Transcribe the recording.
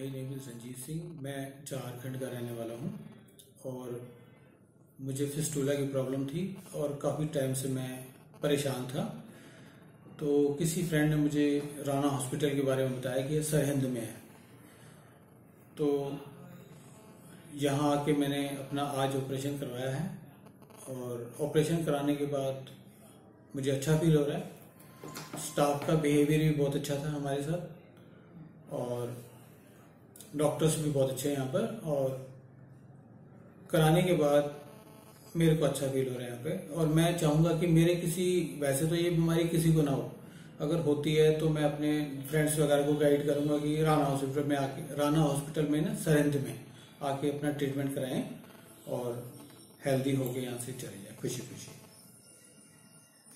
My name is Ranjeet Singh. मैं झारखंड का रहने वाला हूँ और मुझे फिस्टूला की प्रॉब्लम थी और काफ़ी टाइम से मैं परेशान था। तो किसी फ्रेंड ने मुझे राना हॉस्पिटल के बारे में बताया कि ये सरहिंद में है। तो यहाँ आके मैंने अपना आज ऑपरेशन करवाया है और ऑपरेशन कराने के बाद मुझे अच्छा फील हो रहा है। स्टाफ का बिहेवियर भी बहुत अच्छा था हमारे साथ और डॉक्टर्स भी बहुत अच्छे हैं यहाँ पर। और कराने के बाद मेरे को अच्छा फील हो रहा है यहाँ पे। और मैं चाहूँगा कि मेरे वैसे तो ये बीमारी किसी को ना हो, अगर होती है तो मैं अपने फ्रेंड्स वगैरह को गाइड करूँगा कि राना हॉस्पिटल में ना सरहिंद में आके अपना ट्रीटमेंट कराएं और हेल्दी होके यहाँ से चले जाएं खुशी खुशी।